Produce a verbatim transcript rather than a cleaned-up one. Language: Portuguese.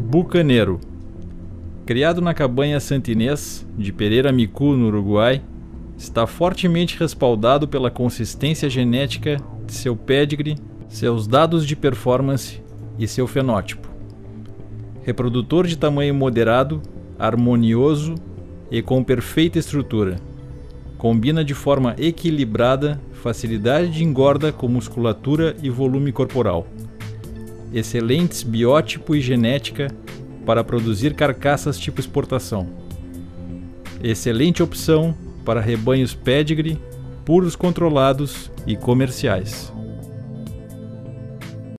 Bucaneiro. Criado na cabanha Santinês, de Pereira Micu, no Uruguai, está fortemente respaldado pela consistência genética de seu pedigree, seus dados de performance e seu fenótipo. Reprodutor de tamanho moderado, harmonioso e com perfeita estrutura. Combina de forma equilibrada facilidade de engorda com musculatura e volume corporal. Excelentes biótipo e genética para produzir carcaças tipo exportação. Excelente opção para rebanhos pedigree, puros controlados e comerciais.